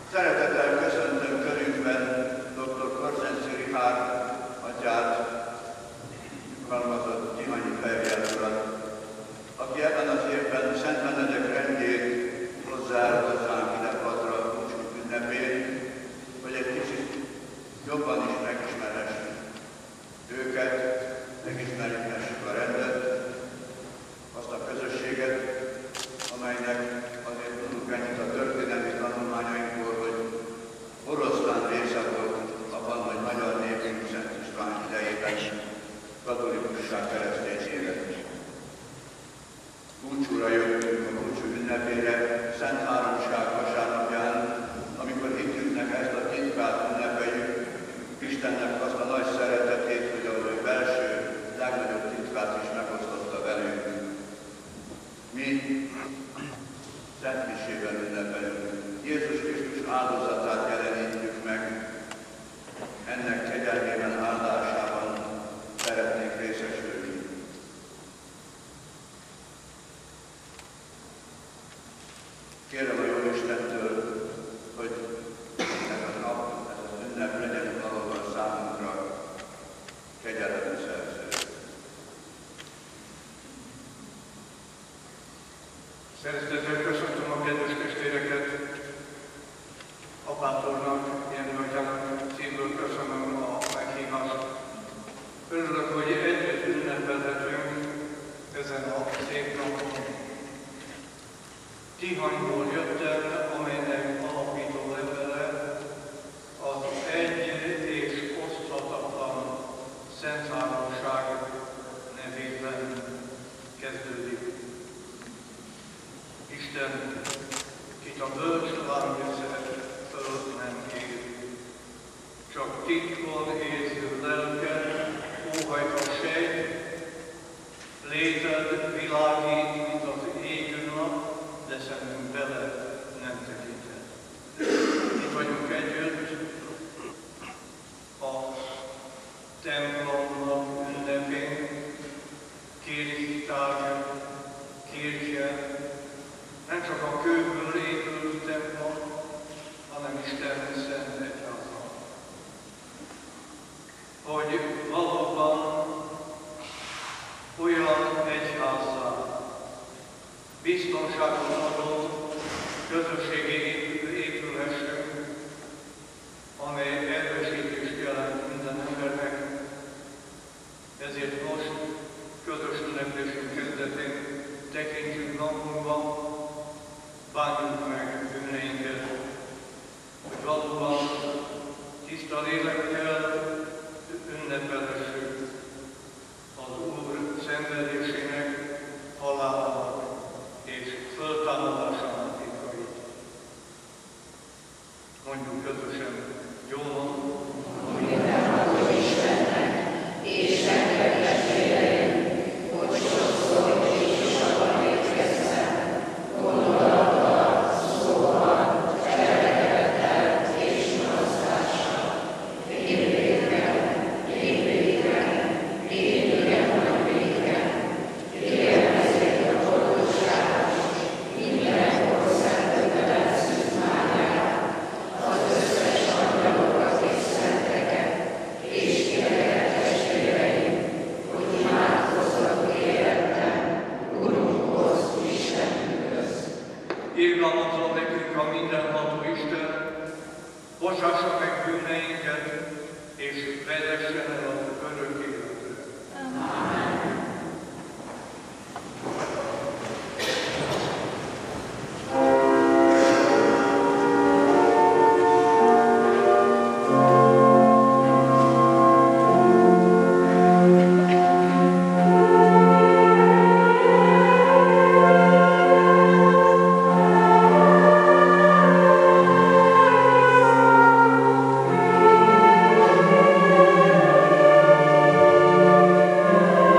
Szeretettel köszöntöm körünkben dr. Korzenci Richárd atyát, nyugalmazott Tihanyi Ferjel urat, aki ebben az évben Szent Benedek rendjét hozzá hozzánk ide padra a búcsú ünnepén, hogy egy kicsit jobban is megismerhessük őket, megismerhessük a rendet, azt a közösséget, amelynek azért tudunk ennyit a történelmi tanulmányainkból, hogy oroszlán része volt abban, hogy magyar népünk Szent István idejében katolikusság keresztényére. Búcsúra jöttünk a búcsú ünnepére, Szent Háromság vasárnapján, amikor hitünknek ezt a titkát ünnepeljük, Istennek azt a nagy szeretetét, hogy a ő belső, legnagyobb titkát is megosztotta velünk. Mi Szent Misében ünnepelünk. Jézus Krisztus áldozatát jelenítjük meg, ennek kegyelmében, áldásában szeretnénk részesülni. Kérem a Jóistentől, hogy ez a nap, ez az ünnep legyen valóban számunkra kegyelmet szerző. Szeretettel köszöntöm a kedves testvéreket, apátornak, Jenő atyának szívből köszönöm a meghívást. Örülök, hogy együtt ünnepelhetünk ezen a szép napon. Tihanyból jöttem, amelynek alapító levele az egy és oszthatatlan Szent Háromság nevében kezdődik. Isten, kit a bölcs lángösze föl nem ér, csak titkon érző lelke, óhajt a sejt, léted világít, mint az égő nap, de szemünk bele nem tekintett. Itt vagyunk együtt a templomnak ünnepén, Kirchtag, Kirche, nem csak a kőből épült templom, hanem Isten szent egyháza. Hogy valóban olyan egyházzá, biztonságot adó közösségi épülhessünk, amely erősítést jelent minden embernek. Ezért most közös ünneplésünk kezdetén tekintsünk napunkba, bánjuk meg bűneinket, hogy valóban tiszta lélekkel ünnepelhessük az Úr szenvedésének, halálának és föltámadásának titkait. Mondjuk közösen jól. Irgalmazzon nekünk a mindenható Isten, bocsássa meg bűneinket, és vezessen el az örök életre. Amen. Amen.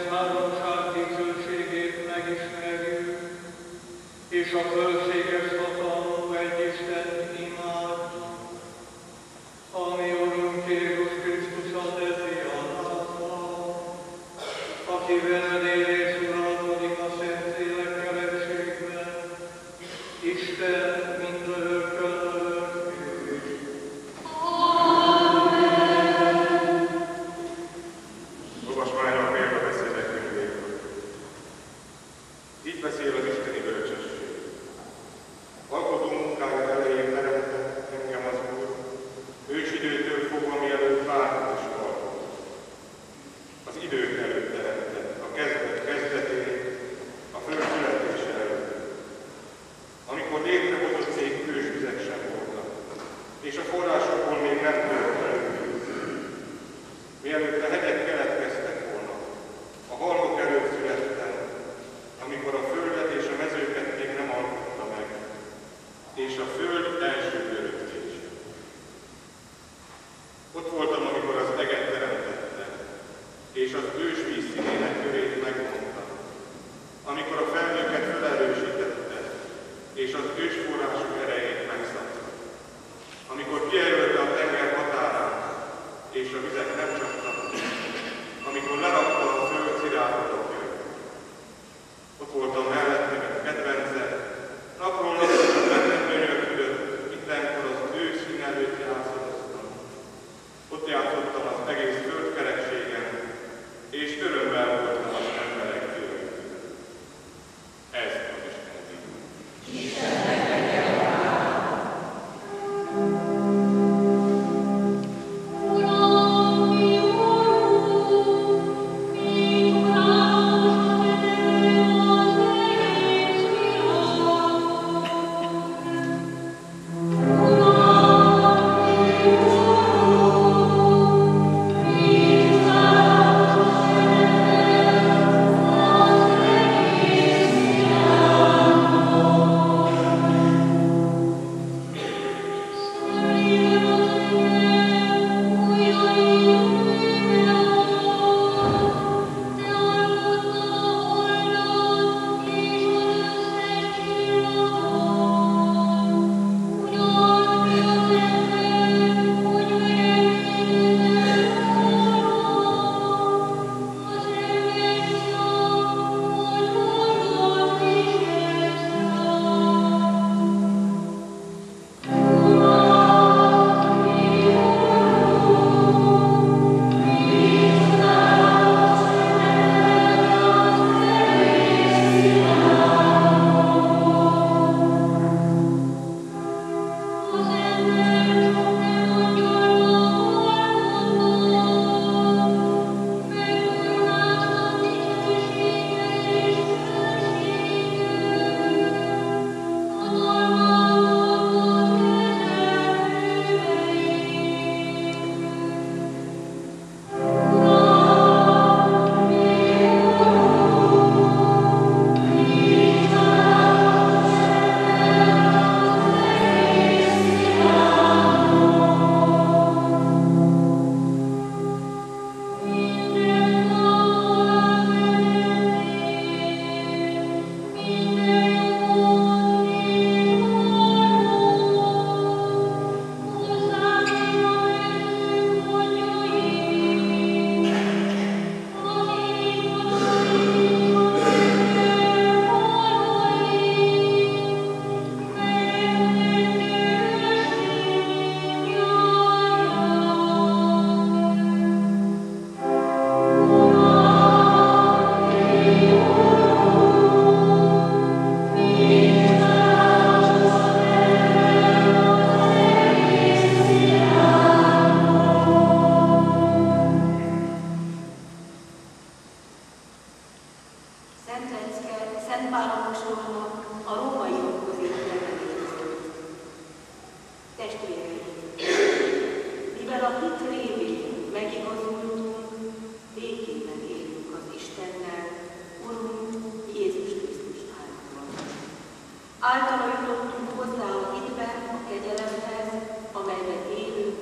Szent Háromság dicsőségét megismerjük, és a fölséges hatalmú egy Istent imádjuk, ami Urunk Jézus Krisztus a te fiadától, aki veled él és uralkodik a Szentlélek keretségben, Isten mindörökkön örökké. Olvasmányra a példabeszédek könyvéből. Így beszél az isteni bölcsesség. Alkotó munkája elején teremtett engem az Úr, ősidőtől fogva mielőtt várt és alkot. Az idők előtt teremtett, a kezdet kezdetén, a föld születése előtt. Amikor létrehozott még ősvizek sem voltak, és a forrásokból még nem tört elő. Mielőtt a hegyek keletkeztek volna, a halmok előtt születtem, amikor a földet és a mezőket még nem alkotta meg, és a föld első öröklése. Ott voltam, amikor az eget teremtette, és az ősvíz színének körét megmondta, amikor a felhőket felerősítette, és az ősforrások erejét megszabta, amikor kijelölte a tenger határát, és a vizek nem csaptak, amikor lerakta a föld sziráltatokjait. Ott voltam mellette, mint kedvence, napról napra bennem gyönyörködött, mindenkor az ő szín előtt játszottam. Ott játszottam az egész földkerekségen, és örömmel voltam az emberek főleg. Ez az Isten ige.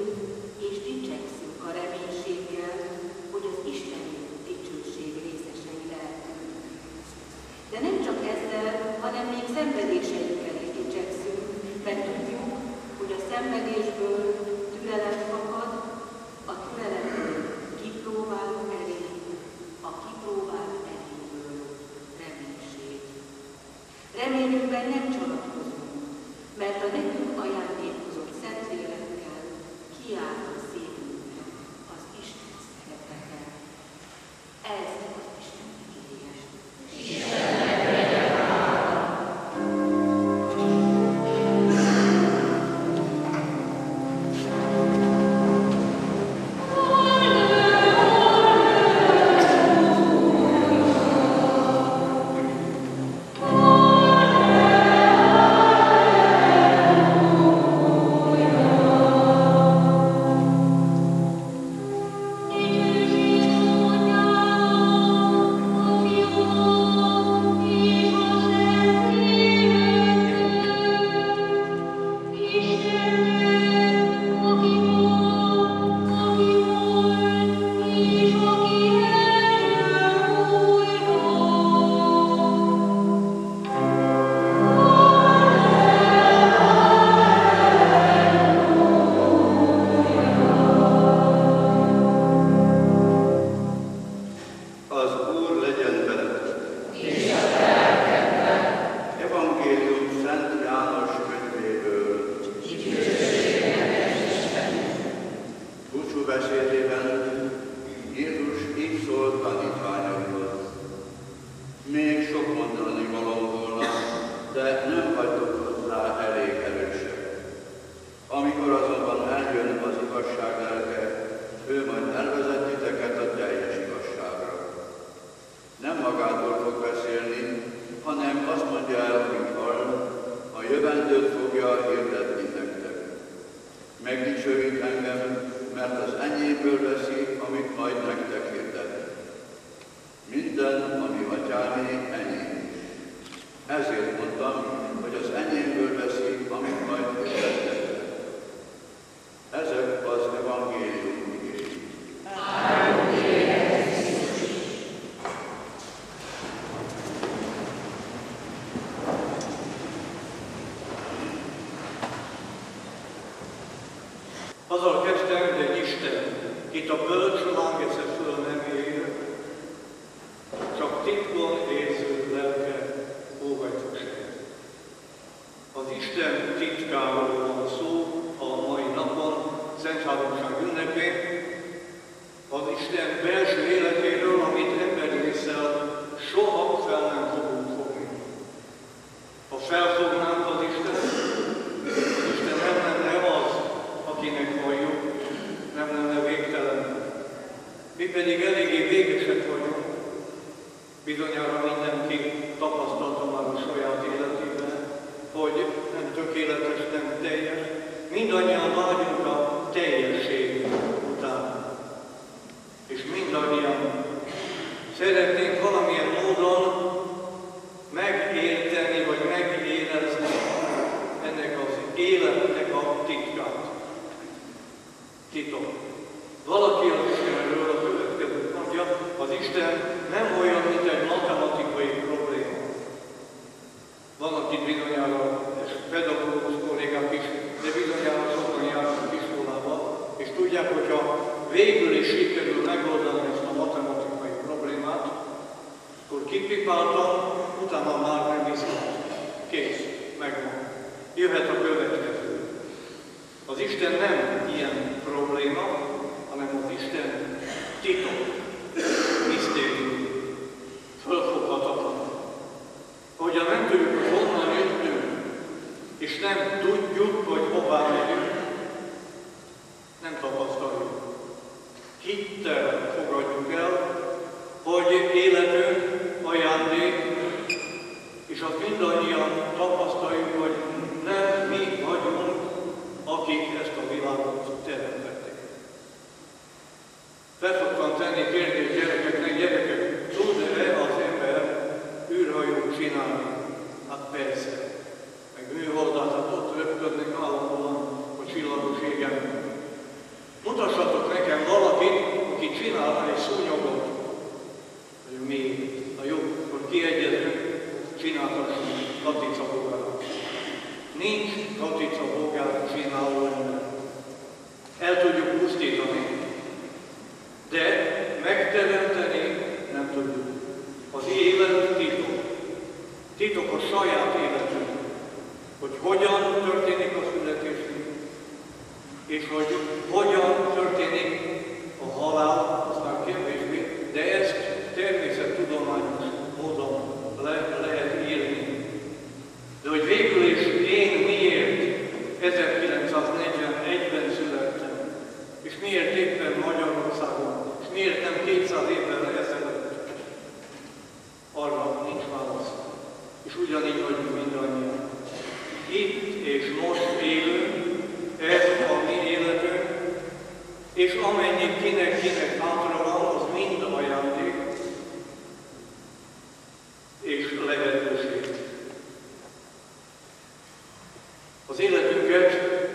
és dicsekszünk a reménységgel, hogy az Isteni dicsőség részesei De nem csak ezzel, hanem még szenvedéseikkel is dicsekszünk, mert tudjuk, hogy a szenvedésből türelem fakad, a türelemből kipróbáló erény, a kipróbáló erényből reménység. Reményünkben nem csalatkozunk, mert a nekünk ajándékozott Szentlélekkel kiáll a szívünkben az Isten szeretete. Ez az Isten igéje. Azzal kezdtem, de Isten, itt a bölcs lángece föl nem ér, csak titkon érző lelke óvajtosság. Az Isten titkáról van szó a mai napon, Szent Háromság ünnepén, az Isten belső életéről, amit emberi ésszel soha fel nem fogunk fogni. Ha felfognánk az Isten nem lenne az, akinek halljuk, nem lenne végtelen. Mi pedig eléggé végesek vagyunk. Bizonyára mindenki tapasztalta már a saját életében, hogy nem tökéletes, nem teljes. Mindannyian vágyunk a teljesség után. És mindannyian szeretnénk valamilyen módon megérteni, vagy megérezni ennek az életnek a titkát. Titok. Valaki az Istenről a következőt mondja, az Isten nem olyan, mint egy matematikai probléma. Vannak itt bizonyára pedagógus kollégák is, de bizonyára sokan járnak iskolába, és tudják, hogyha végül is sikerül megoldani ezt a matematikai problémát, akkor kipipáltam, utána már nem viszont. Kész, megvan. Jöhet a következő. Az Isten nem ilyen probléma, hanem az Isten titok, misztérium, fölfoghatatlan. Hogyan nem tudjuk, hogy honnan jöttünk, és nem tudjuk, hogy hová megyünk, nem tapasztaljuk. Hittel fogadjuk el, hogy életünk ajándék, és azt mindannyian tapasztaljuk, hogy nem mi vagyunk, akik ezt a világot teremtették. Fel szoktam tenni titok a saját életünk, hogy hogyan történik a születésünk, és hogy hogyan történik a halál, aztán kevésbé, de ezt természettudományos módon lehet írni. De hogy végül is én miért 1941-ben születtem, és miért éppen Magyarországon, és miért nem 200 évvel ezelőtt, arra nincs válasz. És ugyanígy vagyunk mindannyian. Itt és most élünk, ez a mi életünk, és amennyi kinek hátra van, az mind ajándék és lehetőség. Az életünket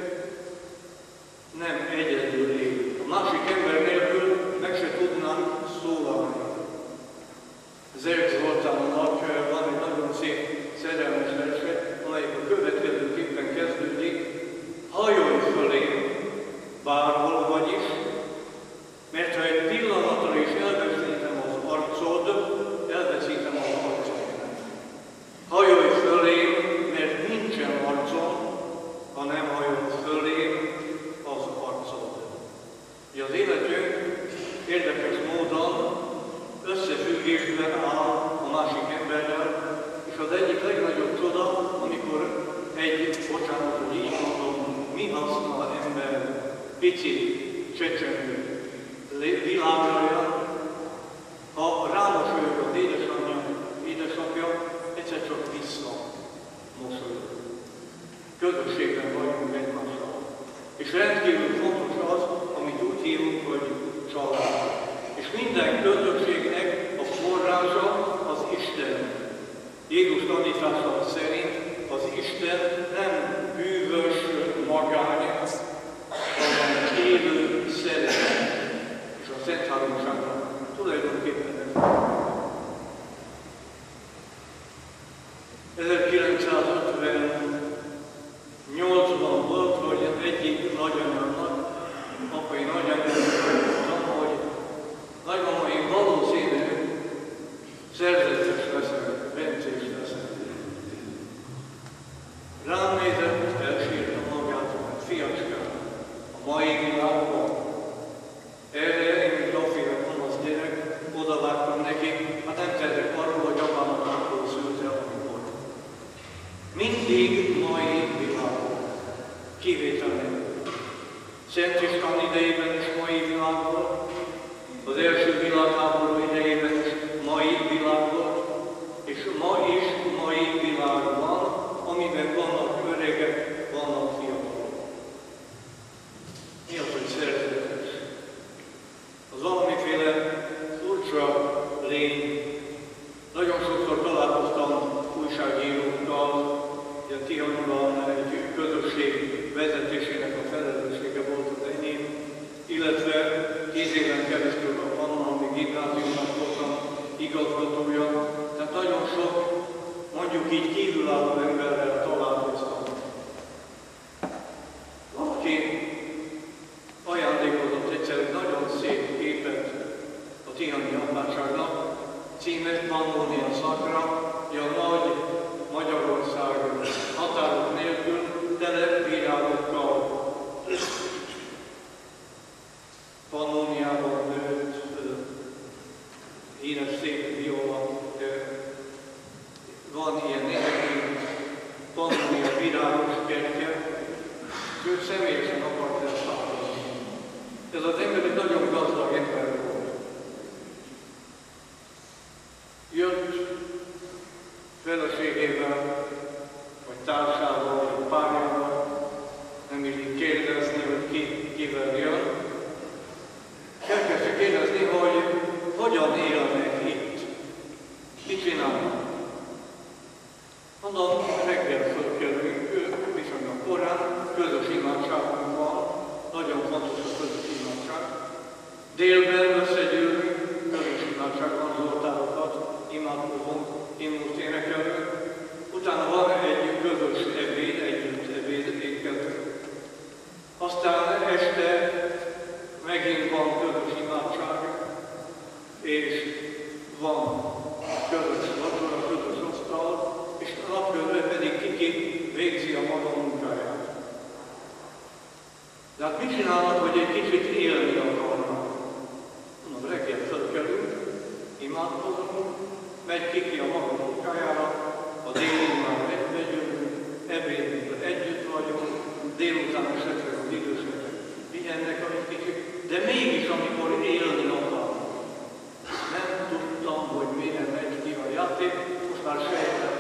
nem egyedül éljük. A másik ember nélkül meg se tudnánk szólalni. Zerg Zoltánnak van egy nagyon szép szerelmes verse, amelyik a következőképpen kezdődik: hajolj fölém, bárhol vagy is, mert ha egy pillanatra is elveszítem az arcod, elveszítem az arcod. Hajolj fölém, mert nincsen arcom, ha nem hajolsz fölém, az arcod. Az életünk érdekes módon összefüggésben áll a másik emberrel, és az egyik legnagyobb csoda, amikor bocsánat, hogy így mondom, mi használ ember pici, csecsemő világra jön, ha rámosolyog az édesapja, egyszer csak visszamosolyog. Közösségben vagyunk egymással. És rendkívül fontos az, amit úgy hívunk, hogy család. És minden közösségnek a forrása az Isten. Jézus tanítása szerint az Isten nem bűvös magány, hanem élő szeretet. És a Szent Háromságnak tulajdonképpen ez. 1958-ban volt, hogy egyik nagyanyámnak, apai nagyanyámnak mondtam, hogy nagymama, én valószínű szerzetes leszek, bencés leszek. Rám nézett, elsírta magát, mert fiacskám, a mai világban. Erre én, mint aféle kamasz gyerek, odavágtam neki, hát nem tettek arról, hogy apámat akkor szülte, amikor. Mindig mai világban. Kivétel nélkül. Szent István idejében is mai világ volt, az első világháború idejében is mai világ volt, és ma is mai világ van, amiben vannak öregek, vannak fiatalok. Mi az, hogy szerzetes? Az valamiféle furcsa lény. Nagyon sokszor találkoztam újságírókkal, ugye Tihanyban egy közösség vezetésének a felelőssége volt az enyém, illetve 10 éven keresztül a Pannonhalmi Gimnáziumnak voltam igazgatója, tehát nagyon sok, mondjuk így kívülálló emberrel találkoztam. Valaki ajándékozott egyszer egy nagyon szép képet a Tihanyi apátságnak, címet Pannonia Sacra, a nagy Magyarország határok nélkül tele virágokkal. Pannoniában nőtt, híres szép viola, van ilyen nézekünk, Pannonia virágos kertje, ő személyesen akart ezt látni. Ez az ember egy nagyon gazdag ember volt. Jött feleségével, vagy társával, vagy párjával, nem illik kérdezni, hogy kivel jön. Elkezdte kérdezni, hogy hogyan élnek itt, mit csinálnak. Mondom, reggel fölkelünk, viszonylag korán, közös imádságunk van, nagyon fontos a közös imádság. Délben összegyűlünk, közös imádságban zoltárokat imádkozunk, himnuszt énekelünk. Utána van egy közös ebéd, együtt ebédénkezünk. Aztán este megint van közös imádság, és van közös vacsora, közös asztal, és mit csinálnak, hogy egy kicsit élni akarnak? Mondom, reggel fölkelünk, imádkozunk, megy ki a maga munkájára, a délig már megyünk, ebédünkben együtt vagyunk, délután esetleg az idősetek pihennek egy kicsit, de mégis amikor élni akarnak. Nem tudtam, hogy milyen megy ki a játék, most már sejtem.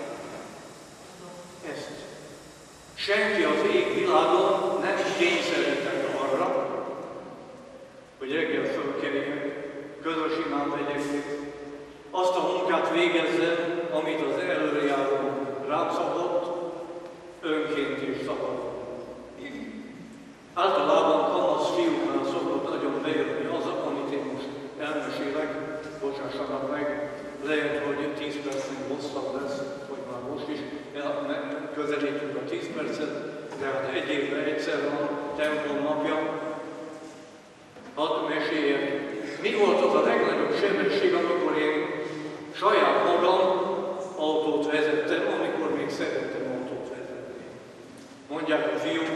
Ezt. Senki az égvilágon nem kényszerített arra, hogy reggel fölkerüljek, közös imán vegyek, azt a munkát végezzem, amit az előrejáró rám szabott, önként is szabad. Általában kamasz fiúknál szokott nagyon bejönni az, amit én most elmesélek, bocsássanak meg, lehet, hogy 10 percnél hosszabb lesz, vagy már most is, közelítünk a 10 percet, de hát egy évben egyszer van templom napja. Hadd meséljek, mi volt az a legnagyobb sebesség, amikor én saját magam autót vezettem, amikor még szerettem autót vezetni. Mondják a fiúk,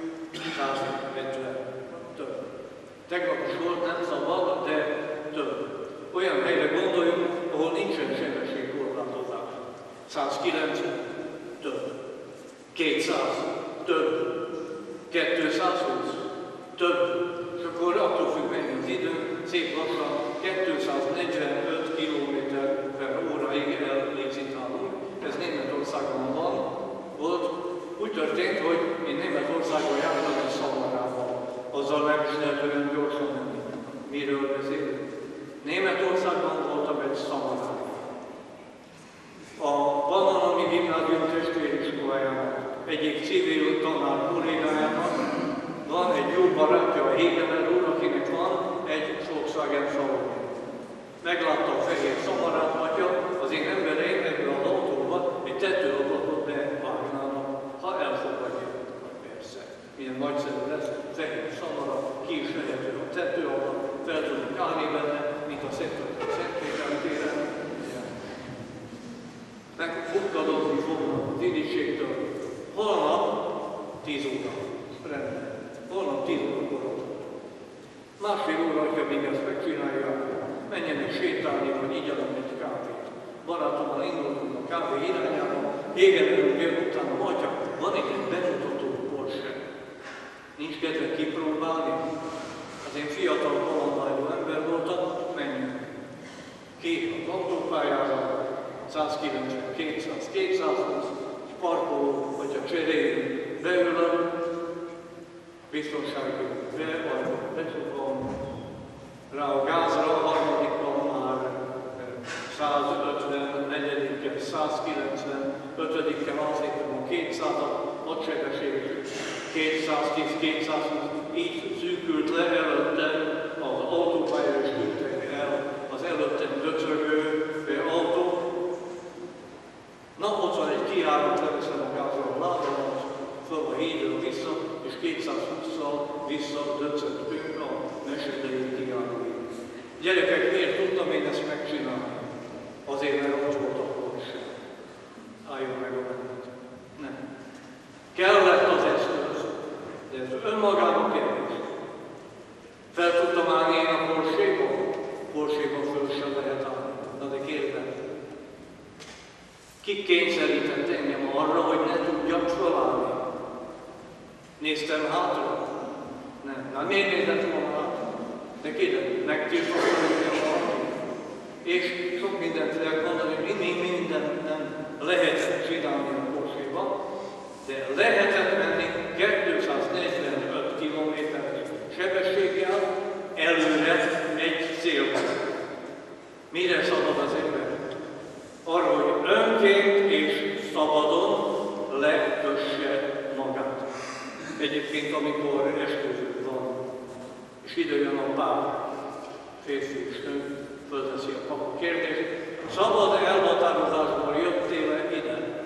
150, több. Tegnap is volt, nem szabad, de több. Olyan helyre gondoljunk, ahol nincsen sebességkorlátozás. 190, több. 200, több. 220, több. És akkor attól függ mennyi az idő, szép lassan 245 km/h-ig ellicitálunk. Ez Németországban volt. Úgy történt, hogy én Németországban jártam egy Szamarával. Azzal nem is lehet olyan gyorsan menni. Miről beszélünk? Németországban voltam egy Szamarával. A Bannanomi Gimnázium testvériskolájának egyik civil tanár kollégájának van egy jó barátja, a Hégener úr, akinek van egy Volkswagen Salon. Meglátta a fehér Szamarát, atya, az én embereim ebből az autóban egy tetőablakot bevágnának, ha elfogadja. Persze, milyen nagyszerű lesz, fehér Szamara, ki is lehető a tetőablak, fel tudunk állni benne, mint a Szentpéter téren. Megfukkadozni fognak az irigységtől. Holnap 10 óra. Rendben. Holnap 10 órakor. Másfél óra, hogyha még ezt megcsinálják, menjenek sétálni, vagy igyanak egy kávét. Barátommal indultunk a kávé irányába, Hégenerünk jön utána, atya, van itt egy bemutató Porsche. Nincs kedve kipróbálni? Az én fiatal kalandvágyó ember voltam, menjünk. Ki az autópályára, 190, 200, 220, parkoló, vagy a cseréljünk, beülök, biztonsági becsukom, rá a gázra, a harmadikon már 150, negyedikkel 190, ötödikkel azt hittem a 200-at, ott sebesség 210, 220, így szűkült le előttem az autópálya, és ültek el az előttem döcögő autó. Na, ott van egy kiárat, leveszem a gázról a lábamat, föl a hídről vissza, és 220-szal vissza döcögtünk a Mesendei kiáratig. Gyerekek, miért tudtam én ezt megcsinálni? Azért, mert ott volt a Porsche. Álljon meg a menet. Nem. Kellett az eszköz, de ez önmagában kérdés. Fel tudtam állni én a Porsche-ba? Porsche-ba föl sem lehet állni. Na de kérdem. Ki kényszerített engem arra, hogy ne tudjak felállni? Néztem hátra? Nem. Na miért nézett volna hátra? De kérdem, megtiltottam engem valami. És sok mindent lehet mondani, hogy mindent nem lehetett csinálni a Porsche-ba, de lehetett menni 245 km/h sebességgel előre egy célba. Mire szabad az ember? Arra, hogy önként és szabadon lekösse magát. Egyébként, amikor esküvő van, és ide jön a pár, férfi és nő, fölteszi a papa kérdést, szabad elhatározásból jöttél ide?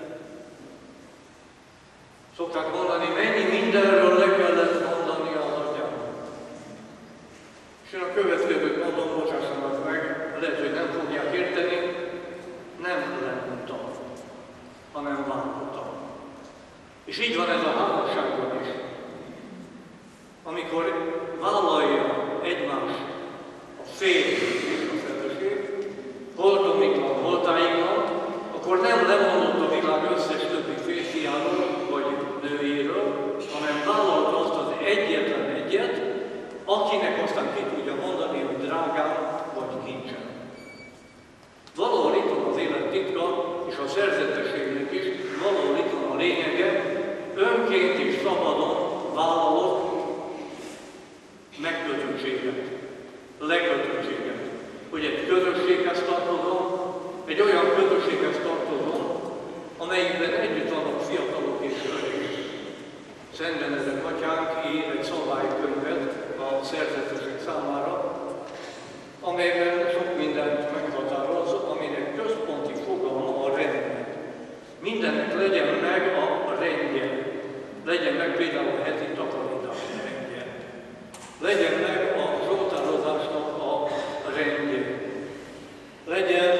Szokták mondani, mennyi mindenről le kellett mondani az atyának. És én a következőt mondom, bocsássanak meg, lehet, hogy nem fogják érteni, nem lemondtam, hanem vállaltam. És így van ez a házasságban is. Amikor amikor vállalja egymás a férj és a feleség, holtomiklan, holtáiklan, akkor nem lemondott a világ összes többi férfiáról vagy nőjéről, hanem vállalta azt az egyetlen egyet, akinek aztán ki tudja mondani, hogy drágám vagy kincsem. Valahol itt van az élet titka, és a szerzetességnek is valahol itt van a lényege, önként és szabadon vállalok megkötöttséget, lekötöttséget. Hogy egy közösséghez tartozom, egy olyan közösséghez tartozom, amelyikben együtt vannak fiatalok és öregek. Szent Benedek atyánk ír egy szabálykönyvet a szerzetesek számára, amelyben sok mindent meghatároz, aminek központi fogalma a rend. Mindennek legyen meg a rendje. Legyen meg például a heti takarítás rendje. Legyen meg a zsoltározásnak a rendje. Legyen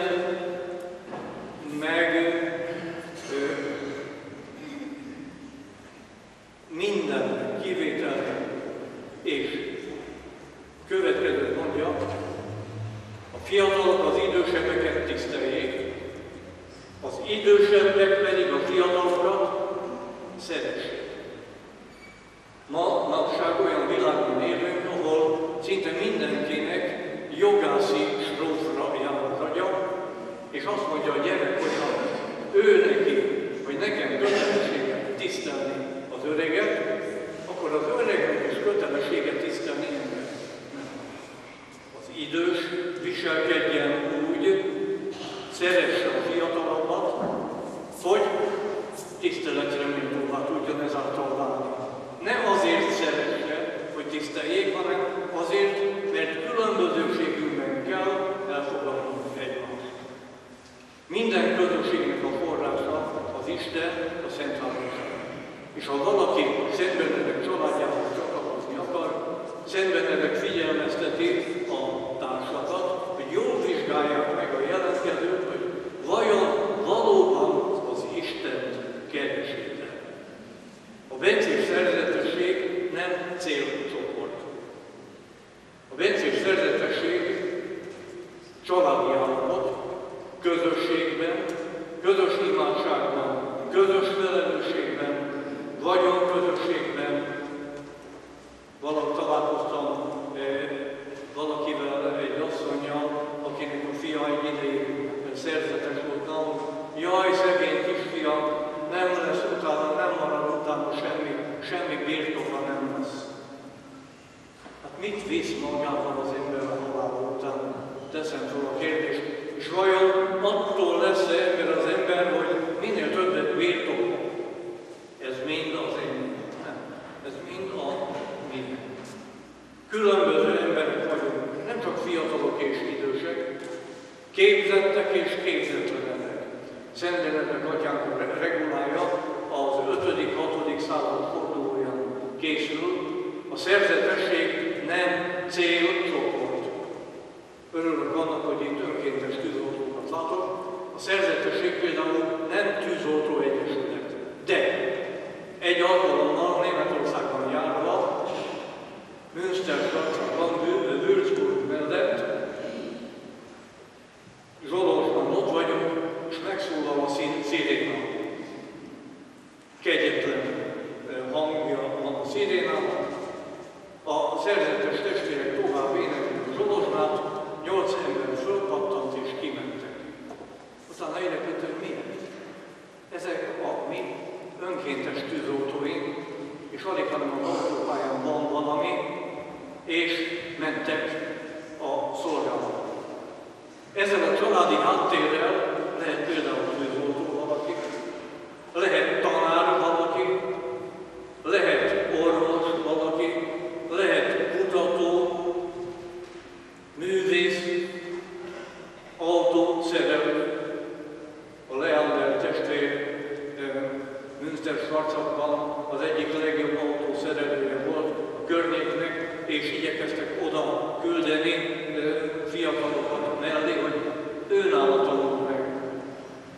meg minden kivétel és következőt mondja, a fiatalok az idősebbeket tiszteljék, az idősebbek pedig a fiatalokat szeressék. Ma napság olyan világban élünk, ahol szinte mindenkinek jogászi strófra jár az agya, és azt mondja a gyerek, hogy ha ő neki, vagy nekem kötelességet tisztelni az öreget, akkor az öregnek is kötelességet tisztelni engem. Az idős viselkedjen úgy, szeresse a fiatalabbat, hogy tiszteletre méltóvá tudjon ezáltal válni. Nem azért szeresse, hogy tiszteljék, hanem azért, mert különbözőségünkben kell elfogadnunk egymást. Minden közösségnek a forrása az Isten, a Szent Háromság. És ha valaki Szent Benedek családjához csatlakozni akar, Szent Benedek figyelmezteti a társakat, hogy jól vizsgálják meg a jelentkezőt, hogy vajon valóban az Istent keresik-e. A bencés szerzetesség nem célcsoport. A bencés szerzetesség családi állapot, közösségben, közös imádságban, közös felelősségben, vagyonközösségben. Valahogy találkoztam valakivel, egy asszonnyal, akinek a fia egy ideig szerzetes volt nálunk. Jaj, szegény kisfiam, nem lesz utána, nem marad utána semmi birtoka nem lesz. Hát mit visz magával az ember a halála után? Teszem fel a kérdést. És vajon attól lesz-e ember az ember, hogy minél többet birtokol? Ez mind az enyém. Nem. Ez mind a mi. Különböző emberek vagyunk. Nem csak fiatalok és idősek, képzettek és képzetlenek. Szent Benedek atyánk regulája az 5.-6. század fordulóján készül. A szerzetesség nem célcsoport. Örülök annak, hogy itt önkéntes tűzoltókat látok. A szerzetesség például nem tűzoltó egyesület. De egy alkalommal Németországban járva, Münsterszakban, Würzburg mellett, Zsolozsban ott vagyunk, és megszólal a sziréna. Kegyetlen hangja van a szirénának. A szerzetes testvérek tovább éneklik a Zsolozsnát, 8 ember fölpattant és kimentek. Utána énekelte, hogy miért? Ezek a mi önkéntes tűzoltóink, és alig hanem a autópályán van valami, és mentek a szolgálatba. Ezzel a családi háttérrel lehet például tűzoltó valaki, lehet tanár valaki, lehet orvos valaki, lehet kutató, művész, autószerelő. A Leander testvér Münsterszakban az egyik legjobb autószerelője volt a környéknek, és igyekeztek oda küldeni fiatalokat mellé, hogy őnála tanul meg.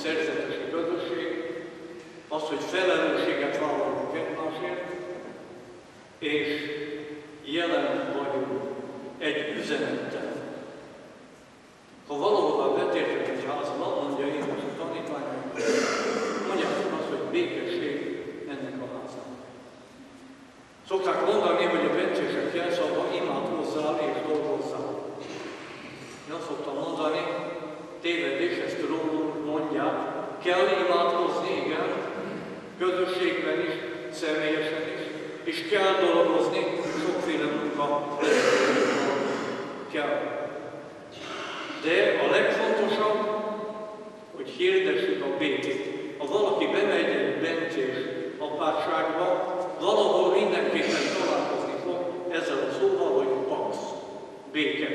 szerzetesi közösség, az, hogy felelősséget vállalunk egymásért, és jelen vagyunk egy üzenettel. Ha valahol betértek egy házba, mondja én most a tanítványoknak, mondják azt, hogy békesség ennek a háznak. Szokták mondani, hogy a bencések jelszava imádkozzál és dolgozzál. Én azt szoktam mondani, tévedés, ezt rólunk mondják, kell imádkozni, igen, közösségben is, személyesen is, és kell dolgozni, sokféle munka kell. De a legfontosabb, hogy hirdessük a békét. Ha valaki bemegy egy bencés apátságba, valahol mindenképpen találkozni fog ezzel a szóval, hogy pax, béke.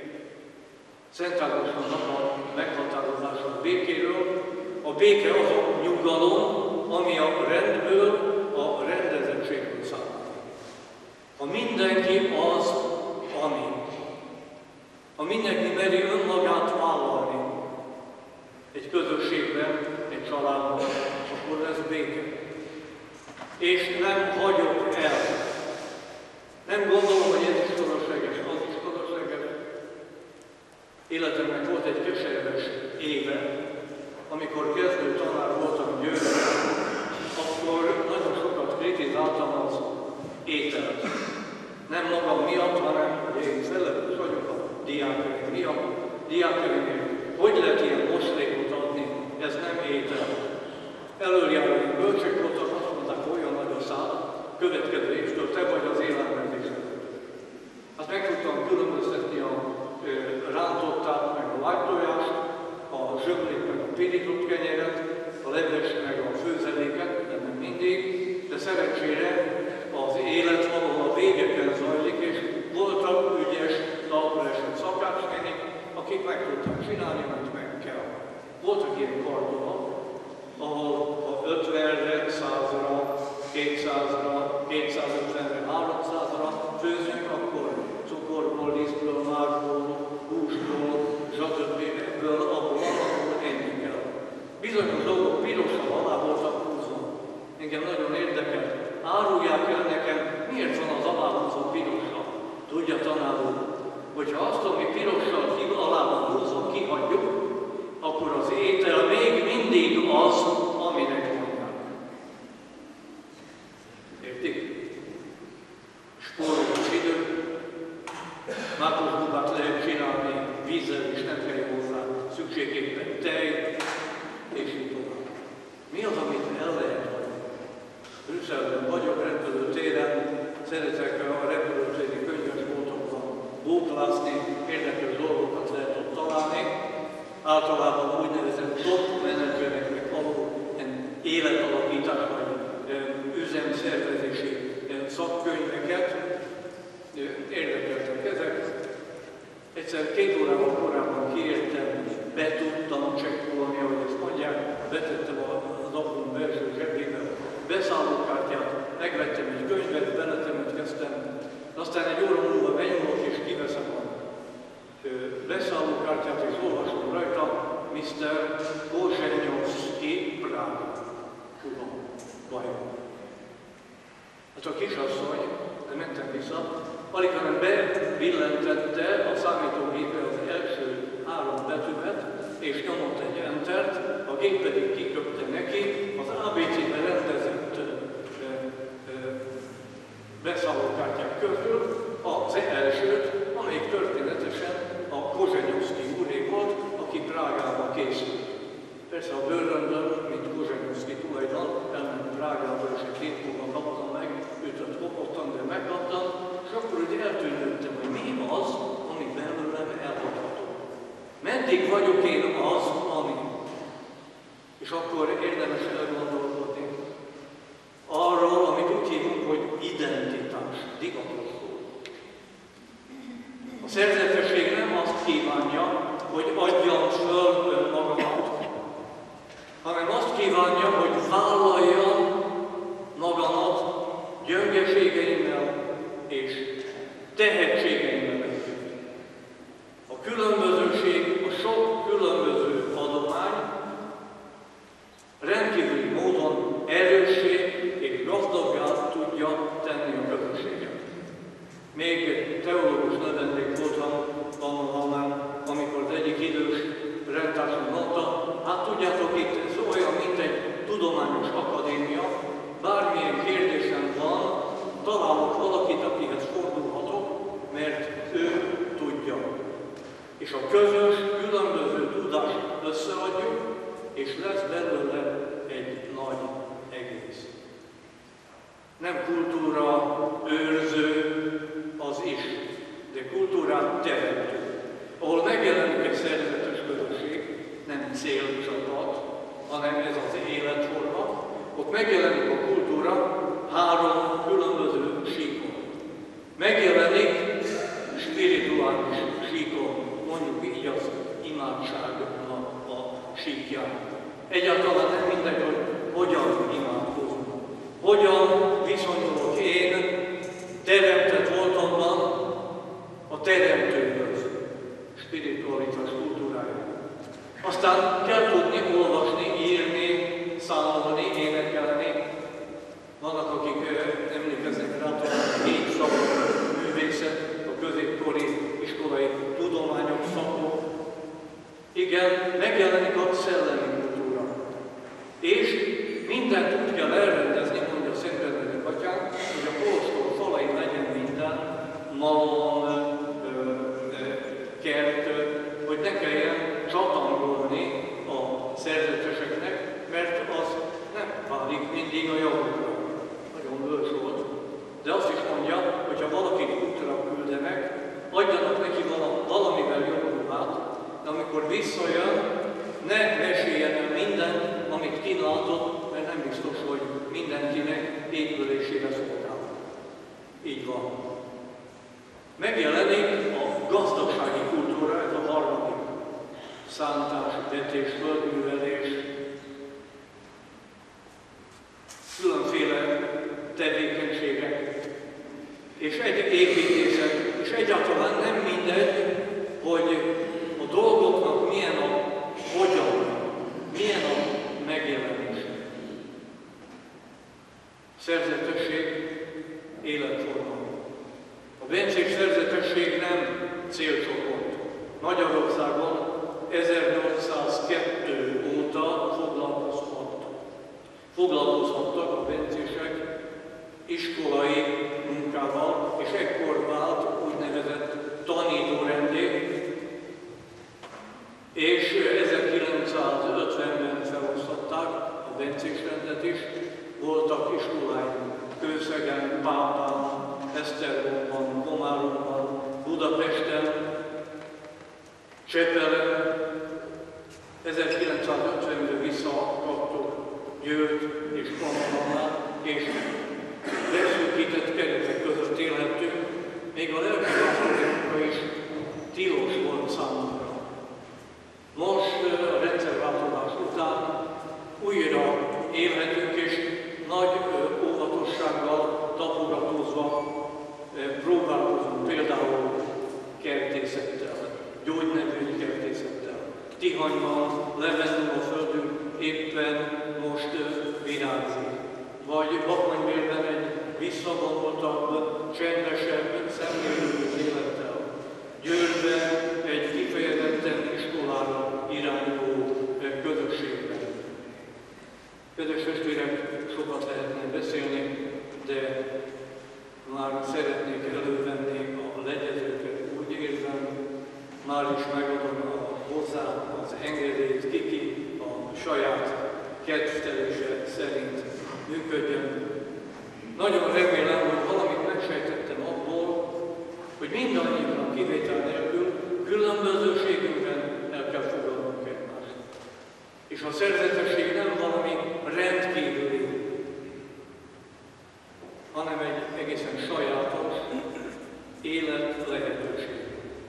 Szent Ágostonnak a meghatározása a békéről. A béke az a nyugalom, ami a rendből, a rendezettségből származik. Ha mindenki az, ami. Ha mindenki meri önmagát vállalni egy közösségben, egy családban, akkor lesz béke. És nem hagyok el. Nem gondolom, hogy ez is fölösleges, az is fölösleges. Életemnek volt egy keserves éve, amikor kezdő tanár voltam Győrben, akkor nagyon sokat kritizáltam az ételt. Nem magam miatt, hanem én felelős vagyok a diákkönyv miatt. Diákkönyvnél hogy lehet ilyen moslékot adni, ez nem étel. Elöljárói bölcsök voltak, azt mondták, olyan nagy a szád, következő évtől te vagy az élelmezés. Azt meg tudtam különböztetni a rántottát, meg a lágytojást, a zsömlét, meg a pirított kenyeret, a leves, meg a főzeléket, de nem mindig, de szerencsére az élet valahol a végeken zajlik, és voltak ügyes, talpra esett szakácsnénik, akik meg tudták csinálni, mert meg kell. Voltak ilyen kardonok, ahol ha 50-re, 100-ra, 200-ra, 250-re, 300-ra főzünk, akkor cukorból, lisztből, mágból, húsból, stb. Ebből, ahol enni kell. Bizonyos dolgok pirosan alá voltak húzva. Engem nagyon érdekel. Árulják el nekem, miért van az aláhúzva pirossal? Tudja, tanár úr, hogyha azt, ami pirossal alá van húzva, kihagyjuk, akkor az étel még mindig az, aminek mondják. Értik? Spórolj az idő, mákosbubát lehet csinálni vízzel, és nem kell hozzá szükségképpen tej, és így tovább. Mi az, amit el lehet hagyni? Brüsszelben vagyok, repülőtéren, szeretek a repülőtéri könyvesboltokban bóklászni, érdekes dolgokat lehet ott találni. Általában úgynevezett top menedzsereknek való életalakítás vagy üzemszervezési szakkönyveket. Érdekeltek ezek. Egyszer 2 órával korábban kiértem, be tudtam csekkolni, ahogy ezt mondják, betettem az apom belső zsebébe a beszállókártyát, megvettem egy könyvet, beletemetkeztem, aztán egy óra múlva benyomok és kiveszem a beszállókártyát és olvasom rajta Mr. Kozsenyovszki Prága. Tudom, bajom. Hát a kisasszony, de mentem vissza, alig hanem bebillentette a számítógépre az első 3 betűvet, és nyomott egy entert, a gép pedig kiköpte neki az ABC-ben rendezett beszállókártyák közül az elsőt, amelyik történetesen a Kozsenyovszki úré volt, aki Prágába készült. Persze a bőröndön, mint Kozsenyovszki tulajdon, elment Prágába, és egy 2 hónap kaptam meg, őt kopottam, de megkaptam, és akkor ugye eltűnődtem, hogy mi az, ami belőlem elhagyható. Meddig vagyok én az, ami? És akkor érdemes elgondolkodni arról, amit úgy hívunk, hogy identitás, divatos szó. A szerzetesség nem azt kívánja, hogy adjam föl önmagamat, hanem azt kívánja, hogy vállaljam magamat gyöngeségeimmel és tehetségeimmel együtt. A különbözőség, a sok különböző adomány, és a közös, különböző tudást összeadjuk, és lesz belőle egy nagy egész. Nem kultúra őrző az is, de kultúrát teremtő, ahol megjelenik egy szerzetes közösség, nem célcsapat, hanem ez az életforma, ott megjelenik a kultúra 3 különböző síkon. Megjelenik spirituális síkon, mondjuk így az imádságnak a síkján. Egyáltalán nem mindegy, hogy hogyan imádkozunk. Hogyan viszonyulok én teremtett voltamban a teremtőhöz, spiritualitás kultúrája. Aztán kell tudni olvasni, írni, számolni, énekelni. Vannak, akik emlékeznek rá, hogy 4 szakon művészet, a középkori iskolai tudományok szakok. Igen, megjelenik a szellemi kultúra. És mindent úgy kell elrendezni, mondja Szent Benedek atyánk, hogy a kolostor falain legyen minden, malom, kert, hogy ne kelljen csatangolni a szerzeteseknek, mert az nem válik mindig a javukra. Nagyon bölcs volt. De azt is mondja, hogy ha valakit útra küldenek, adjanak neki valamivel jobb ruhát, de amikor visszajön, ne meséljen el mindent, amit kínálatot, mert nem biztos, hogy mindenkinek épülésére szolgál. Így van. Megjelenik a gazdasági kultúra, ez a 3. szántás, vetés, földművelés, különféle tevékenységek, és egy építészet, és egyáltalán nem mindegy, hogy a dolgoknak milyen a hogyan, milyen a megjelenése. Szerzetesség, életforma. A bencés szerzetesség nem célcsoport. Magyarországon 1802 óta foglalkozhattak a bencések iskolai munkával, és ekkor vált úgynevezett tanítórendé, és 1950-ben felosztották a bencés rendet is, voltak iskolái Kőszegen, Pápán, Esztergomban, Komáromban, Budapesten, Csepelen. 1950-ben visszakaptuk Győrt és Komáromban, és leszűkített keretek között élhettünk, még a lelki is tilos volt számunkra. Most a rendszerváltozás után újra élhetünk, és nagy óvatossággal, tapogatózva próbálkozunk például kertészettel, gyógynövénykertészettel. Tihanyban, Levendula földünk éppen most virágzik. Vagy Bakony-Bélben egy visszavonultabb, csendesebb, szemlélő élettel. Győrben egy kifejezetten iskolára irányuló közösségben. Kedves testvérek, sokat lehetne beszélni, de már szeretnék elővenni a legyezőket, úgy érzem, már is megadom hozzá az engedélyt, Kiki a saját kedvtelése szerint működjön. Nagyon remélem, hogy valamit megsejtettem abból, hogy mindannyiunknak kivétel nélkül különbözőségünkben el kell fogadnunk egymást. És a szerzetesség nem valami rendkívüli, hanem egy egészen sajátos élet lehetőség.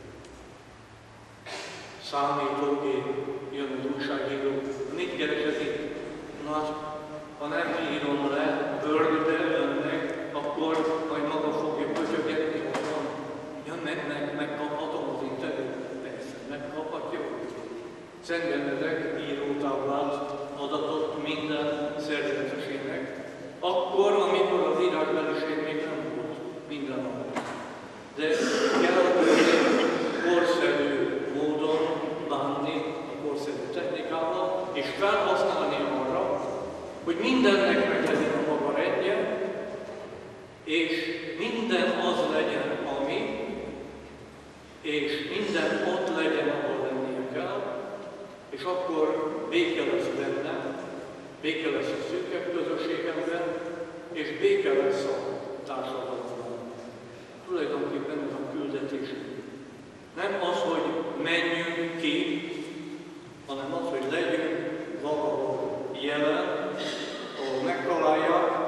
Számítógép, jön az újságíró, mit keresed itt? Na, ha nem írom le Word-be önnek, akkor majd maga fogja köcsögetni, hogy van. Ja, megkaphatom az interjút? Persze, megkaphatja. Szent Benedek írótáblát adatott minden szerzetesének, akkor, amikor az írásbeliség még nem volt mindenhol. De kell korszerű módon bánni a korszerű technikával, és felhasználni arra, hogy mindennek meg legyen a maga rendje, és minden az legyen, ami, és minden ott legyen, béke lesz a szűkebb közösségemben, és béke lesz a társadalomban. Tulajdonképpen ez a küldetés. Nem az, hogy menjünk ki, hanem az, hogy legyünk valahol jelen, ahol megtalálják.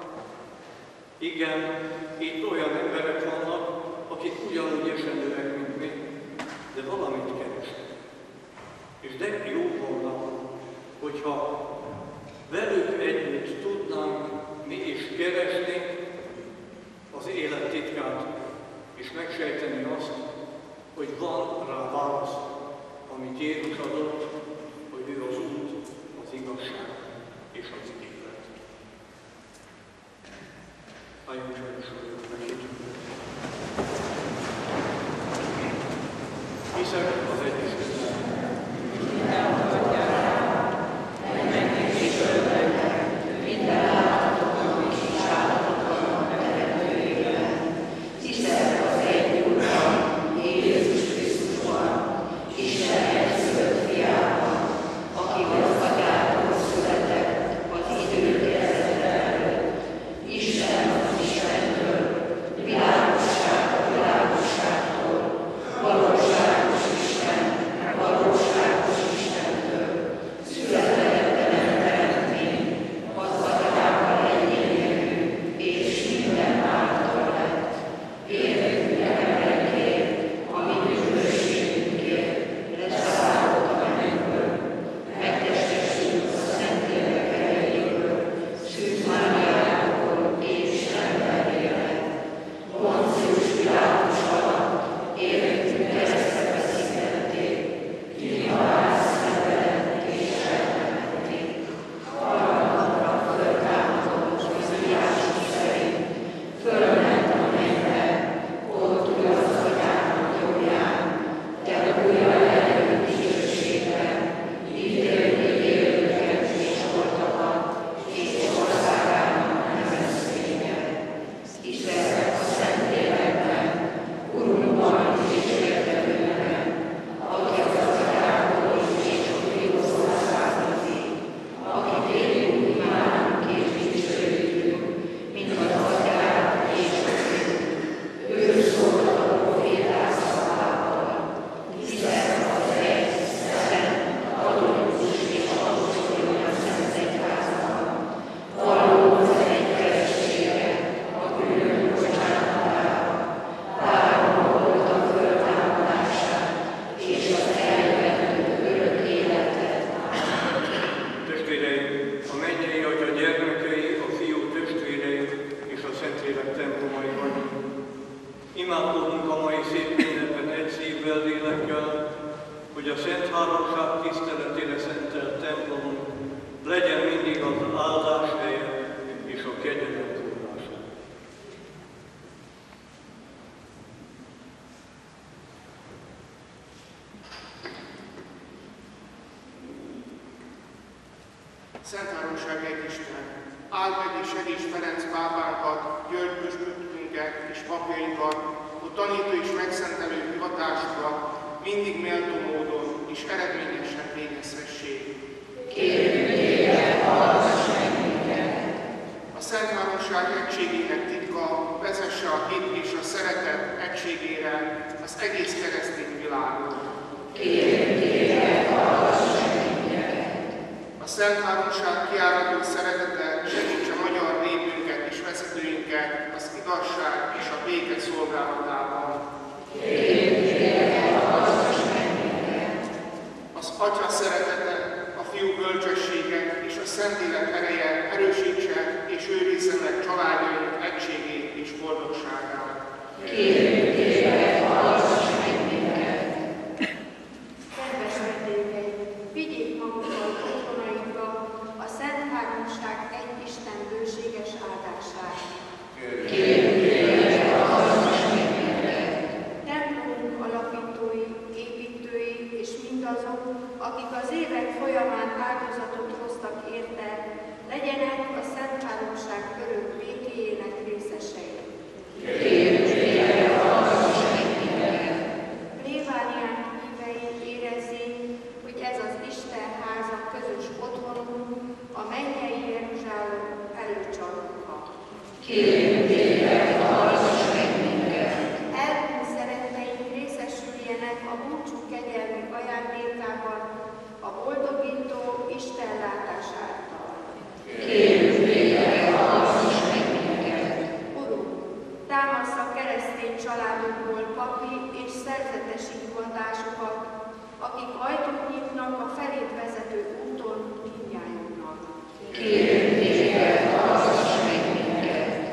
Igen, itt olyan emberek vannak, akik ugyanúgy esenőek, mint mi, de valamit keresnek. És de jó volna, hogyha velük együtt tudnánk mi is keresni az élet titkát, és megsejteni azt, hogy van rá válasz, amit Jézus adott, hogy ő az út, az igazság és az élet. Álljunk fel is, hogy hiszek az egy Istenben. Szent Háromság egy Isten, áld meg és segíts Ferenc pápánkat, György püspökünket és papjainkat, hogy tanító és megszentelő hivatásukat mindig méltó módon és eredményesen végezhessék. Kérjük téged, hallgass meg minket! A Szent Háromság egységének titka vezesse a hit és a szeretet egységére az egész keresztény világot. Kérjük téged, hallgass meg minket! A Szent Háromság kiáradó szeretete segítse magyar népünket és vezetőinket az igazság és a béke szolgálatában. Kérjük téged, hallgass meg minket! Az Atya szeretete, a Fiú bölcsessége és a Szentlélek ereje erősítse és őrizze meg családjaink egységét és boldogságát. Kérjük téged, hallgass meg minket! Kedves vendégeim, vigyék magukkal otthonaikba a Szent Háromság egy Isten bőséges áldását. Kérjük téged, hallgass meg minket! Templomunk alapítói, építői és mindazok, akik az évek folyamán áldozatot hoztak érte, legyenek a Szent Háromság örök békéjének részesei. Kérjük téged, Kérünk téged, hallgass meg minket.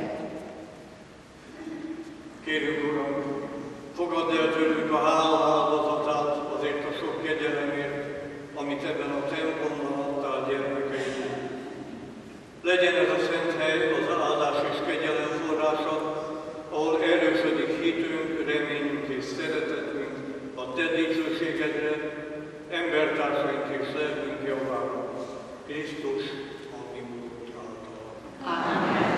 Kérünk, Uram, fogadd el tőlünk a hála áldozatát azért a sok kegyelemért, amit ebben a templomban adtál gyermekeidnek. Legyen ez a szent hely az áldás és kegyelem forrása, ahol erősödik hitünk, reményünk és szeretetünk a Te dicsőségedre, embertársaink és lelkünk javára. Krisztus, a mi Urunk által. Amen.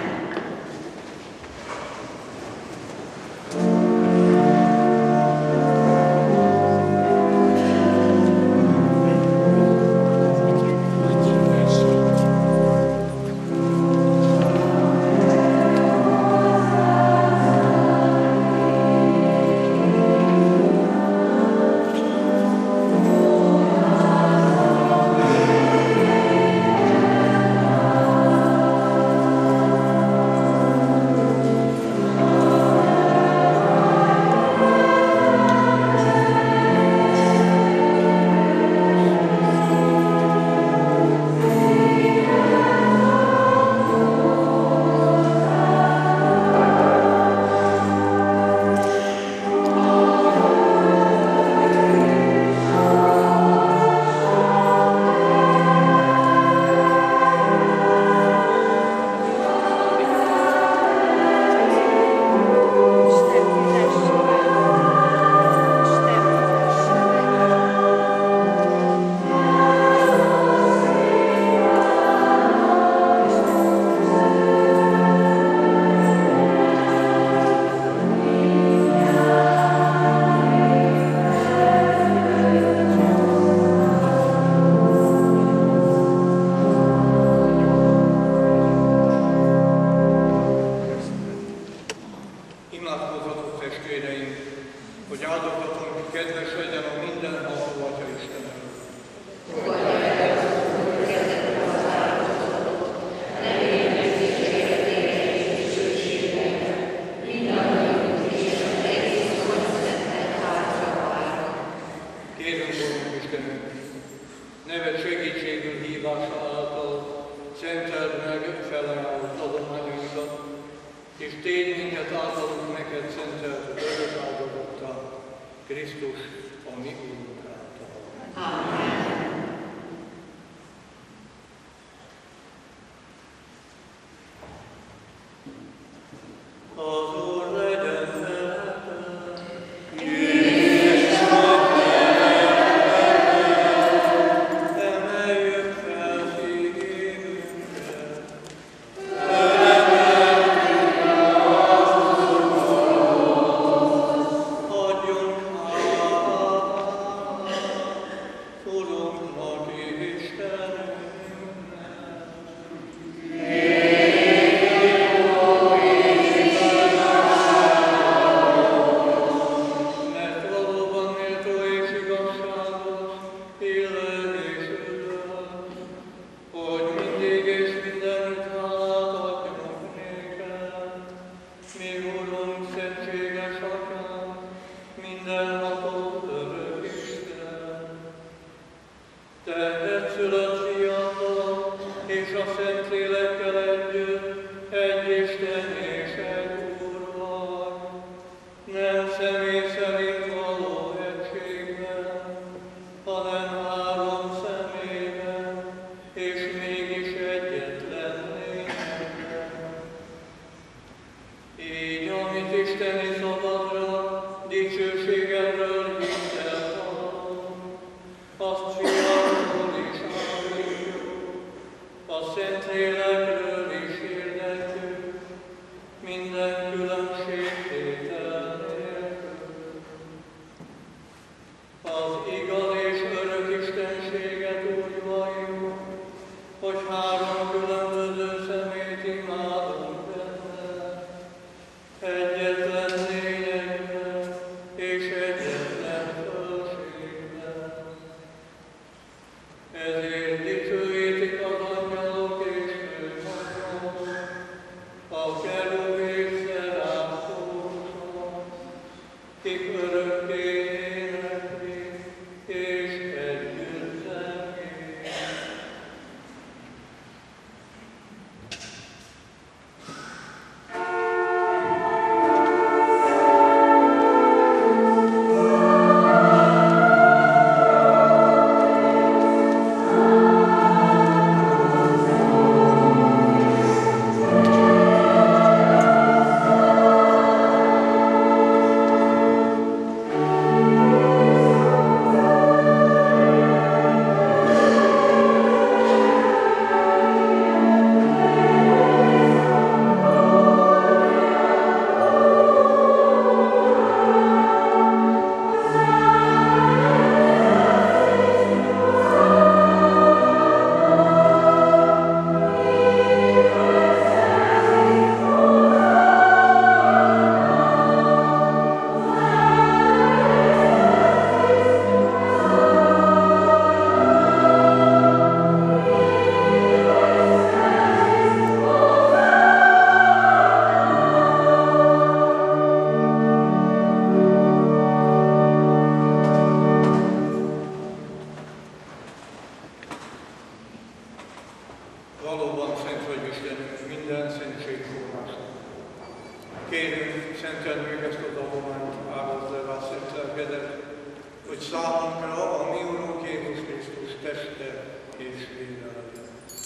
valóban szent vagy Istenünk, minden szentség forrása. Kérünk, szenteld meg ezt az adományt, áldozd le rá szent lelkedet, hogy számunkra a mi Urunk Jézus Krisztus teste és vége legyen.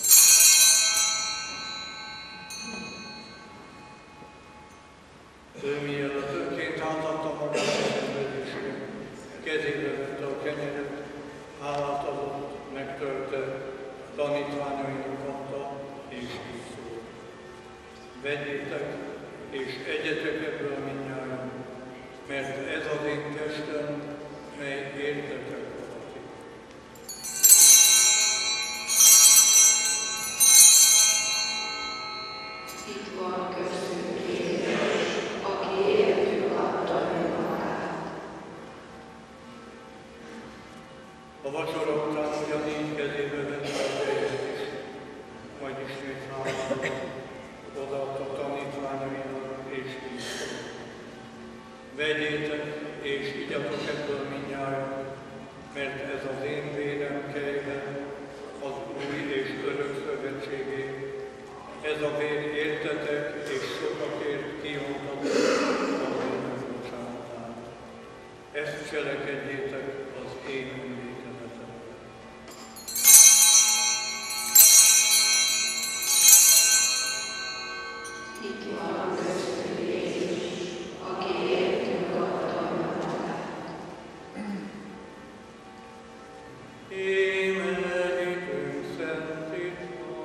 Ő mielőtt önként átadta magát a szenvedésre, kezébe vette a kenyeret, hálát adott, megtörte, tanítványainak adta, és így szólt. Vegyétek, és egyetek ebből mindnyájan, mert ez az én testem, mely értetek adatik. Itt van köztünk Jézus, aki értünk adta önmagát. A vacsora után ugyanígy kezébe vette a tejet is, majd ismét hálát odaadta a tanítványainak, és így szólt. Vegyétek, és igyatok ebből mindnyájan, mert ez az én vérem kejhe, az új és örök szövetségé. Ez a vér értetek, és sokakért kiontatott a bűnök bocsánatára. Ezt cselekedjétek az én emlékezetemre. Itt van köztünk Jézus, aki értünk adta önmagát. Émeljétünk szent titkodat.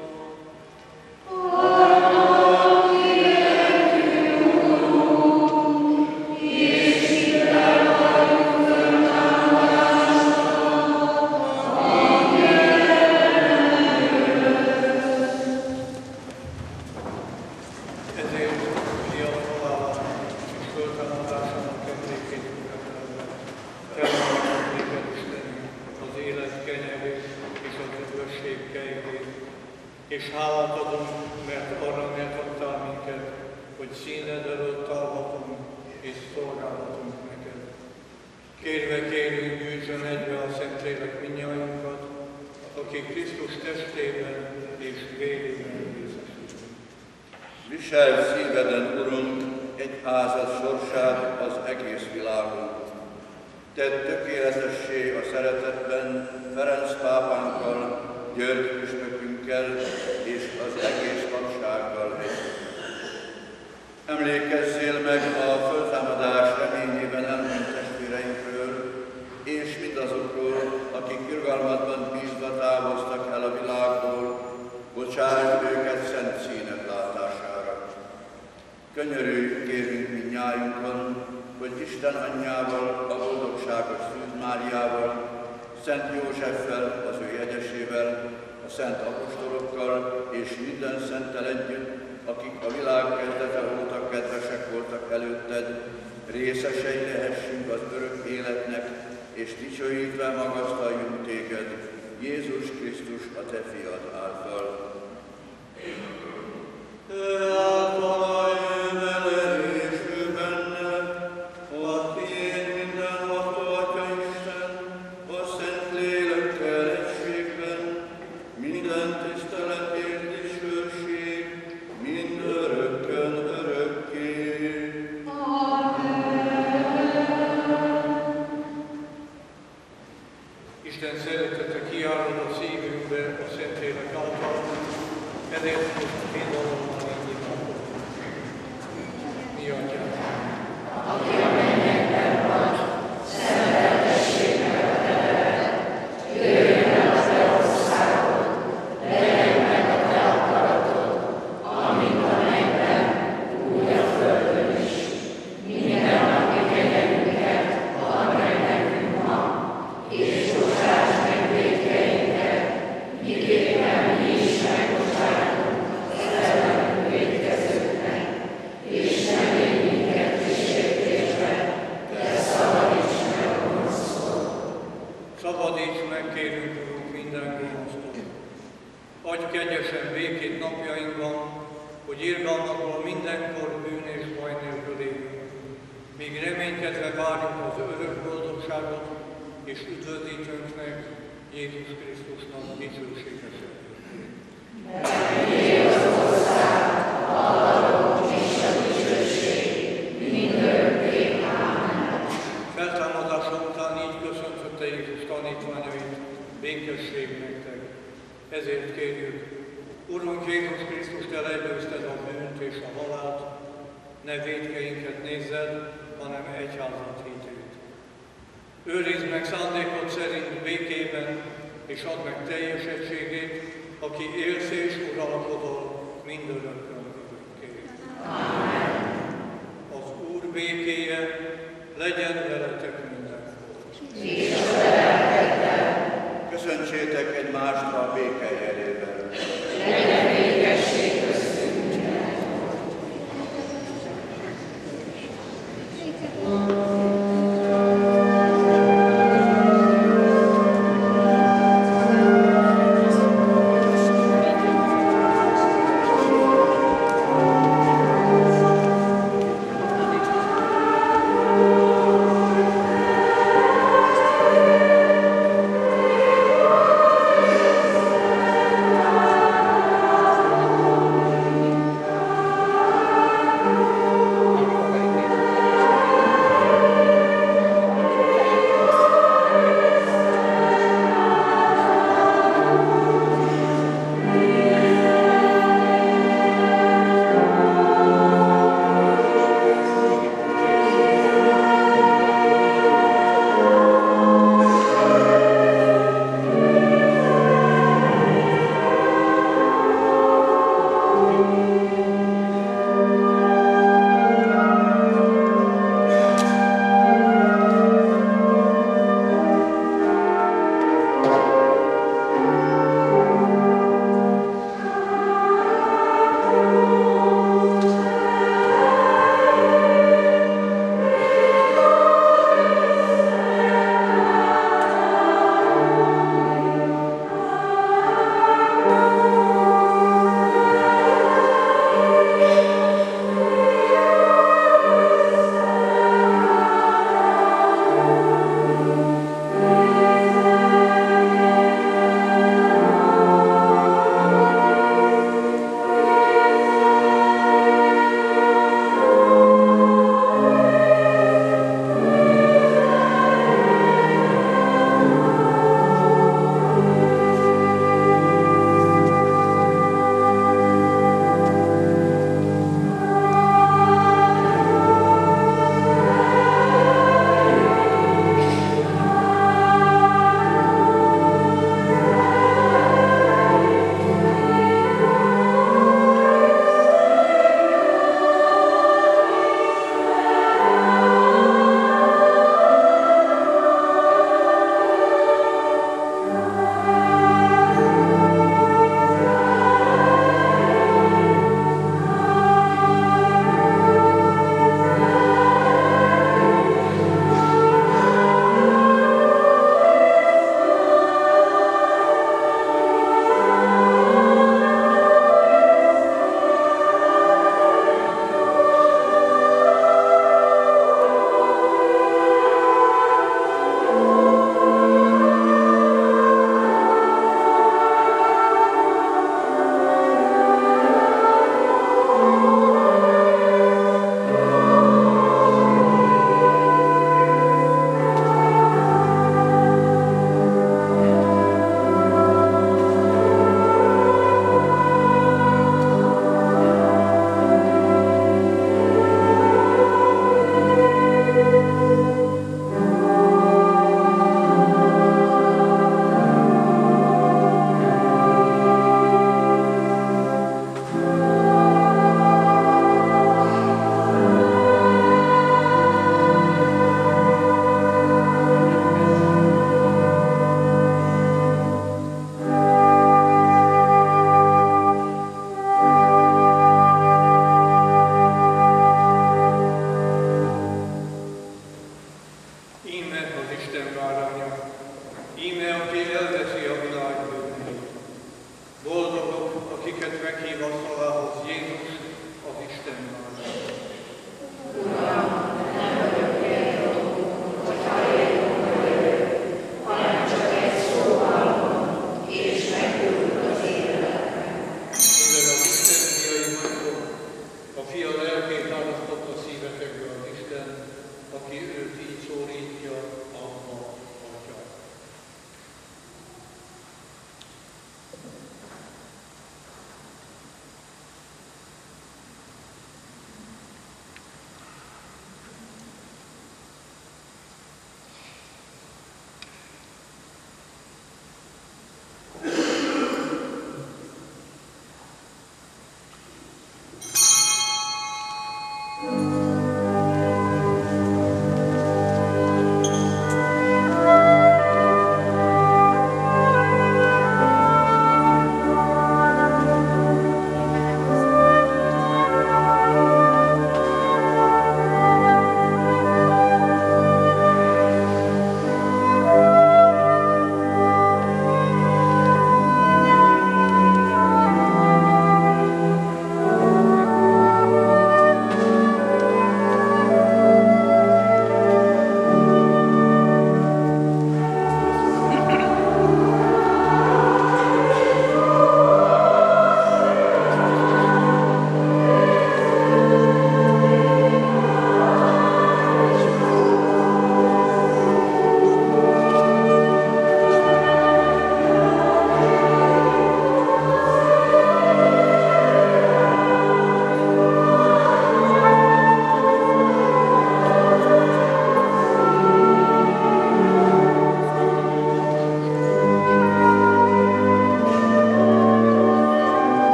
És hálát adunk, mert arra méltattál minket, hogy színed előtt állhatunk és szolgálhatunk neked. Kérve kérünk, gyűjtsön egybe a Szentlélek mindnyájunkat, akik Krisztus testében és vérében részesülnek. Viseld szíveden, Urunk, egyházad sorsát az egész világon. Tedd tökéletessé a szeretetben Ferenc pápánkkal, György püspökünkkel és az egész papsággal együtt. Emlékezzél meg a föltámadás reményében elhunyt testvéreinkről, és mindazokról, akik irgalmadban bízva távoztak el a világból, bocsásd őket szent színed látására. Könyörülj, kérünk mindnyájunkon, hogy Isten anyjával, a boldogságos Szűz Máriával, Szent Józseffel, az ő jegyesével, a szent apostolokkal és minden szenttel együtt, akik a világ kezdete óta kedvesek voltak előtted, részesei lehessünk az örök életnek, és dicsőítve magasztaljunk téged, Jézus Krisztus, a te fiad által. Isten szeretete kiárad a szívünkbe a Szentlélek által, ezért most bizalommal indítatok. Mi Atyánk, Aki a mennyekben vagy, szenteltessék meg a te neved, jöjjön el a te országod, legyen meg a te akaratod, amint a mennyben, úgy a földön is. Minden napi kenyerünket add meg nekünk ma, és bocsáss meg vétkeinket, miképpen mi is megbocsátunk az ellenünk vétkezőknek, és ne védj minket kísértésbe, de szabadíts meg a gonosztól. szabadíts meg, kérünk, Urunk, minden gonosztól. Adj kegyesen békét napjainkban, hogy irgalmadból mindenkor bűn és baj nélkül éljünk, míg reménykedve várjuk az örök boldogságot, és üdvözítőnknek, Jézus Krisztusnak dicsőséges. Feltámadása után így köszöntötte Jézus tanítványait, békesség nektek. Ezért kérjük, Urunk Jézus Krisztus, te legyőzted a bűnt és a halált, ne vétkeinket nézzed, hanem egyházat hitét. Őrizd meg szándékod szerint békében, és add meg teljes egységét, aki élsz és uralkodol mindörökkön örökké. Az Úr békéje legyen veletek mindenkor. Köszöntsétek egymást a béke jelében. Legyen békesség köztünk mindenkor. Amen.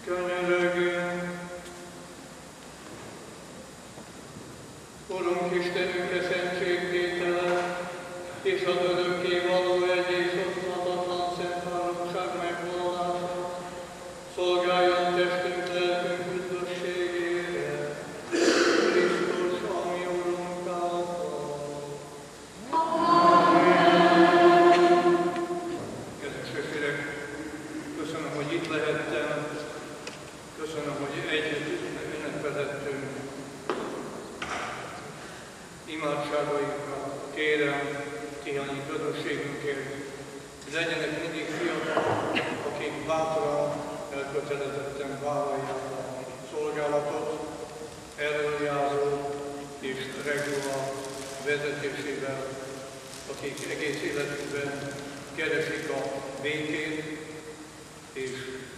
Könyörögjünk! Urunk Istenünk, e szentségtétele, és az örökké való egy és oszthatatlan szent háromság megvallása, szolgáljon testünk, lelkünk üdvösségére, Krisztus, ami Urunk által. Kedves testvérek, köszönöm, hogy itt lehettem, köszönöm, hogy együtt ünnepelhettünk. Imádságaikat kérem tihanyi közösségünkért, hogy legyenek mindig fiatalok, akik bátran, elkötelezetten vállalják a szolgálatot, előjáró és regula vezetésével, akik egész életükben keresik a békét, és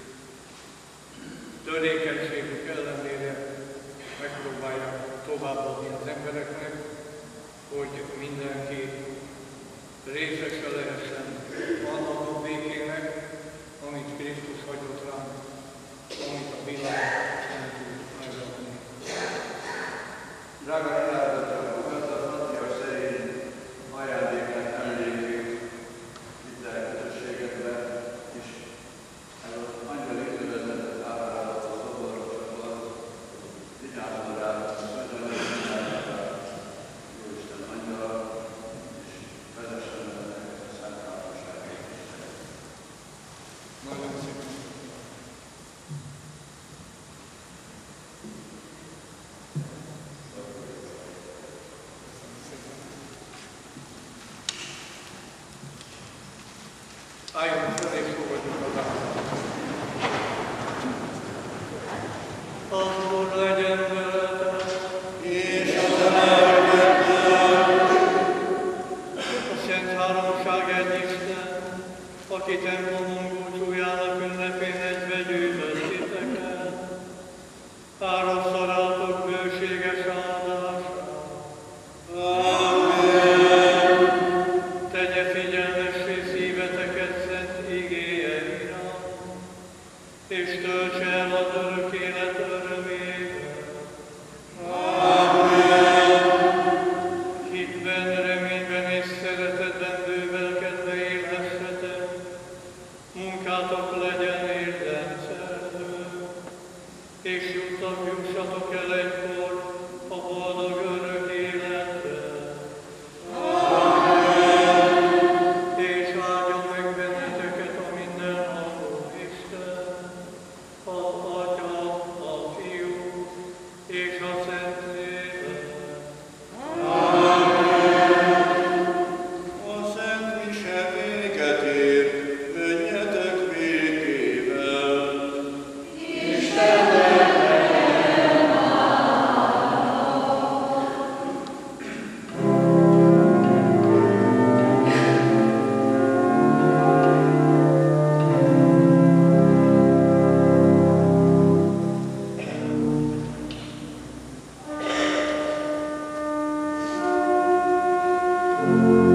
törékenységük ellenére megpróbálják továbbadni az embereknek, hogy mindenki részese lehessen annak a békének, amit Krisztus hagyott ránk, amit a világ nem tud megadni. Drága családok, gazdag szerint ajándékát emlékét itt a közösségekben, és ez az angyali üdvözletet ábrázoló szoborokról vigyázzon rá, szüzön, Jóisten angyala, és vezessen ennek a szent háromságért. Nagyon szépen. Álljunk fel és fogadjuk az államot. Az Úr legyen veletek, és az lelkeddel. A Szent Háromság egy Isten, aki templomunk búcsújának ünnepén egybegyűjtött titeket, árasszarátok bőséges áldását. Amen. Tegye figyelmessé szíveteket szent igéje iránt, és töltse el az örök élet örömével. Amen. Hitben, reményben és szeretetben bővelkedve élhessetek, munkátok legyen érdemszerző, és jussatok el egykor a boldog örök életbe. Amen. És áldjon meg benneteket a mindenható Isten, az Atya, a Fiú és a Szentlélek. Amen. A szent mise véget ér, menjetek békével. Amen.